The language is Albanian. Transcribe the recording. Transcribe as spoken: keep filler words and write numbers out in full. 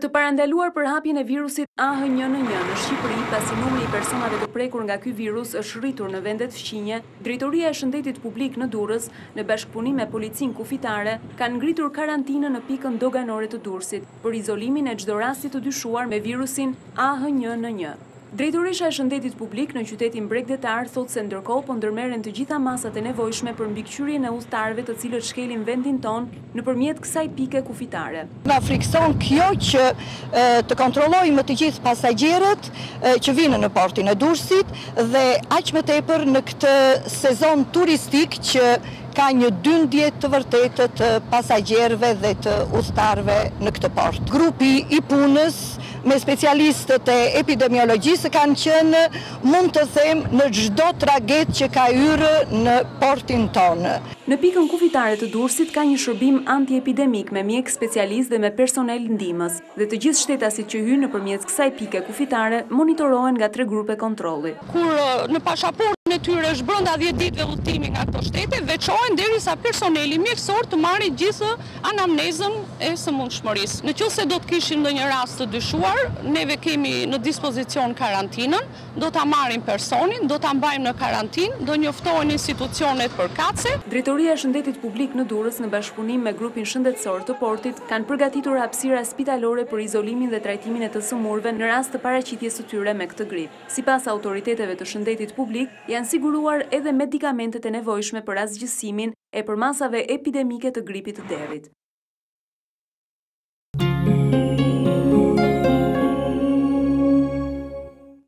Për të parandaluar përhapjen e virusit A H një N një në Shqipëri, pasi numri i personave të prekur nga ky virus është rritur në vendet fqinje, Drejtoria e Shëndetit Publik në Durrës, në bashkëpunim me Policinë Kufitare, kanë ngritur karantinën në pikën doganore të Durrësit për izolimin e çdo rasti të dyshuar me virusin A H një N një. Drejtorisha e Shëndetit Publik në qytetin Bregdetar thotë se ndërkohë po ndërmerren të gjitha masat e nevojshme për mbikëqyrjen e udhëtarëve të cilët shkelin vendin ton nëpërmjet kësaj pike kufitare. Na frikson kjo që të kontrollojmë të gjithë pasagjerët që vinë në portin e Durrësit dhe aq më tepër në këtë sezon turistik që ka një dyndje të vërtetë të pasagjerëve dhe të udhëtarëve në këtë port. Grupi i punës me specialistët e epidemiologjisë kanë qenë, mund të them, në çdo traget që ka hyrë në portin tonë. Në pikën kufitare të Durrësit ka një shërbim antiepidemik me mjek specialist dhe me personel ndihmës, dhe të gjithë shtetasit që hyjnë nëpërmjet kësaj pike kufitare monitorohen nga tre grupe kontrolli. Kur në pasaportën e tyre është brenda dhjetë ditëve udhëtimi nga këto shtete, veçohen derisa personeli mjekësor të marrë gjithë anamnezën e sëmundshmërisë. Nëse do të kishim ndonjë rast të dyshuar, neve kemi në dispozicion karantinën, do ta marrim personin, do ta mbajmë në karantinë, do njoftohen institucionet përkatëse. Drejtoria e Shëndetit Publik në Durrës në bashkëpunim me grupin shëndetësor të portit kanë përgatitur hapësira spitalore për izolimin dhe trajtimin e të sëmurëve në rast të paraqitjes së tyre me këtë grip. Sipas autoriteteve të Shëndetit Publik, janë siguruar edhe medikamentet e nevojshme për asgjësimin e përmasave epidemike të gripit të derit.